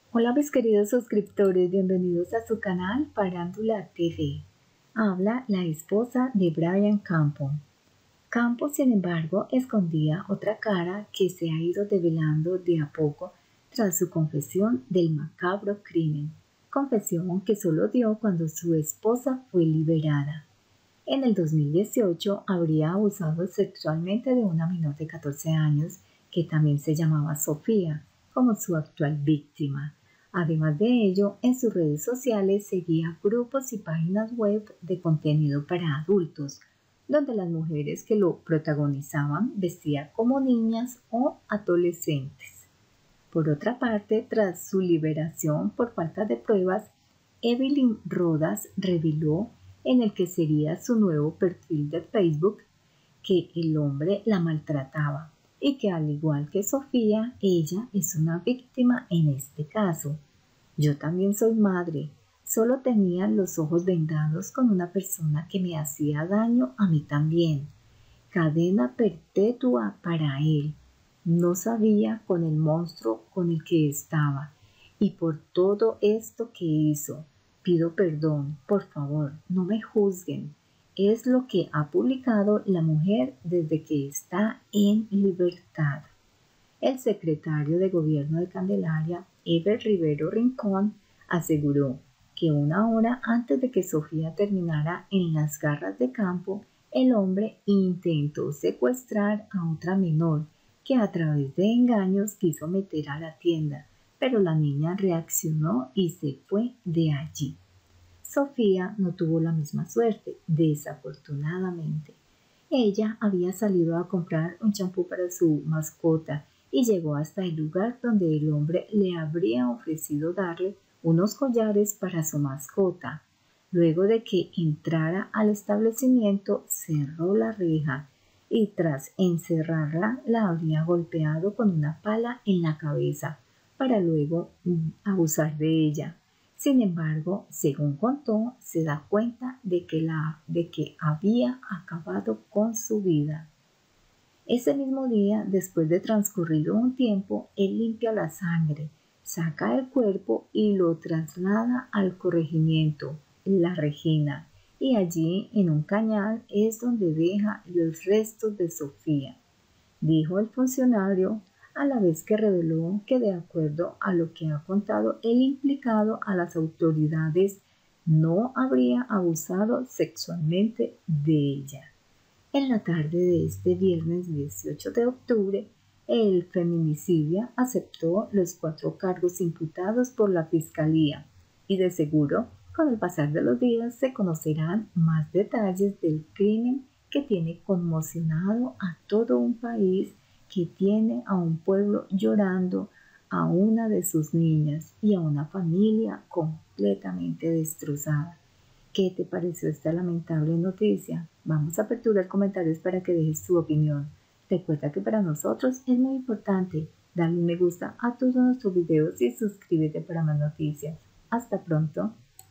Hola mis queridos suscriptores, bienvenidos a su canal Farándula TV. Habla la esposa de Brian Campos. Campos, sin embargo, escondía otra cara que se ha ido develando de a poco tras su confesión del macabro crimen, confesión que solo dio cuando su esposa fue liberada. En el 2018 habría abusado sexualmente de una menor de 14 años que también se llamaba Sofía, como su actual víctima. Además de ello, en sus redes sociales seguía grupos y páginas web de contenido para adultos, donde las mujeres que lo protagonizaban vestían como niñas o adolescentes. Por otra parte, tras su liberación por falta de pruebas, Evelyn Rodas reveló en el que sería su nuevo perfil de Facebook que el hombre la maltrataba y que al igual que Sofía, ella es una víctima en este caso. Yo también soy madre, solo tenía los ojos vendados con una persona que me hacía daño a mí también. Cadena perpetua para él. No sabía con el monstruo con el que estaba y por todo esto que hizo. Pido perdón, por favor, no me juzguen. Es lo que ha publicado la mujer desde que está en libertad. El secretario de Gobierno de Candelaria, Eber Rivero Rincón, aseguró que una hora antes de que Sofía terminara en las garras de Campo, el hombre intentó secuestrar a otra menor que a través de engaños quiso meter a la tienda, pero la niña reaccionó y se fue de allí. Sofía no tuvo la misma suerte, desafortunadamente. Ella había salido a comprar un champú para su mascota y llegó hasta el lugar donde el hombre le habría ofrecido darle unos collares para su mascota. Luego de que entrara al establecimiento, cerró la reja y tras encerrarla la habría golpeado con una pala en la cabeza para luego abusar de ella. Sin embargo, según contó, se da cuenta de que había acabado con su vida. Ese mismo día, después de transcurrido un tiempo, él limpia la sangre, saca el cuerpo y lo traslada al corregimiento, La Regina, y allí en un cañal es donde deja los restos de Sofía, dijo el funcionario, a la vez que reveló que de acuerdo a lo que ha contado el implicado a las autoridades, no habría abusado sexualmente de ella. En la tarde de este viernes 18 de octubre, el feminicidio aceptó los 4 cargos imputados por la Fiscalía y de seguro, con el pasar de los días, se conocerán más detalles del crimen que tiene conmocionado a todo un país, que tiene a un pueblo llorando a una de sus niñas y a una familia completamente destrozada. ¿Qué te pareció esta lamentable noticia? Vamos a aperturar comentarios para que dejes tu opinión. Recuerda que para nosotros es muy importante darle un me gusta a todos nuestros videos y suscríbete para más noticias. Hasta pronto.